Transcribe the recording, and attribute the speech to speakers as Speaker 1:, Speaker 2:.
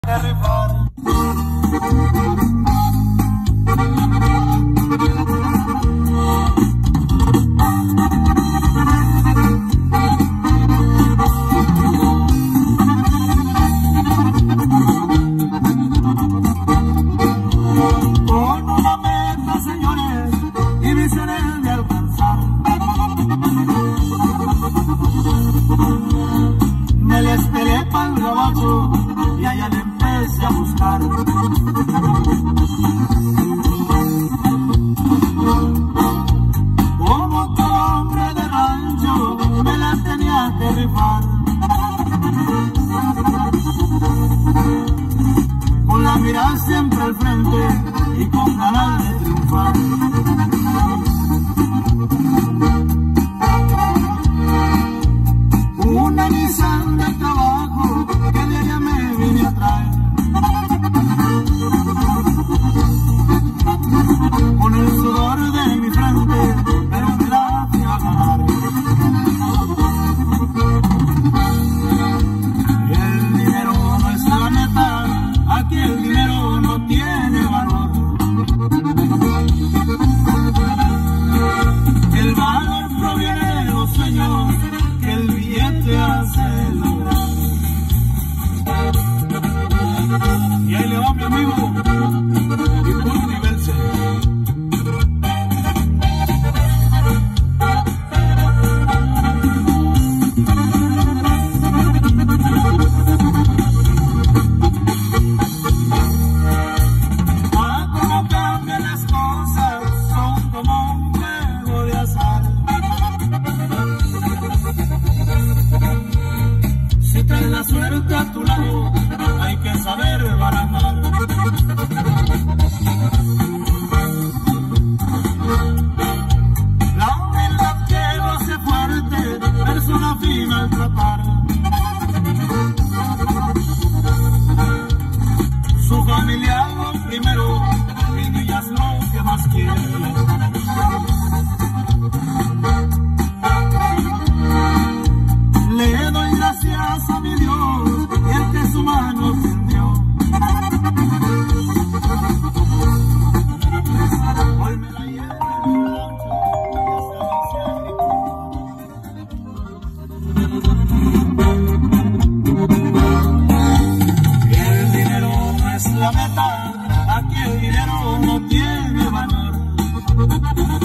Speaker 1: Me le esperé pa'l trabajo y allá le empecé a buscar. Como todo hombre de rancho me la tenía que rifar. Con la mirada siempre al frente y con ganas de triunfar. Una misión de trabajo que de allá me vine a traer. Con el sudor de mi frente, pero me la fui a ganar. Y el dinero no es la neta, aquí el dinero no tiene valor. El valor proviene de los sueños que el billete hace lograr. Y ahí le va mi amigo y por universo. Ah, como cambian las cosas, son como un juego de azar. Si traes la suerte a tu lado, hay que saber barajar. La humildad que lo hace fuerte, persona fina al tratar. Su familia lo primero, y niñas lo que más quieren. Le doy gracias a mi Dios, el que su mano tendió. Hoy me la llevo en un rancho y el dinero no es la meta, aquí el dinero no tiene valor.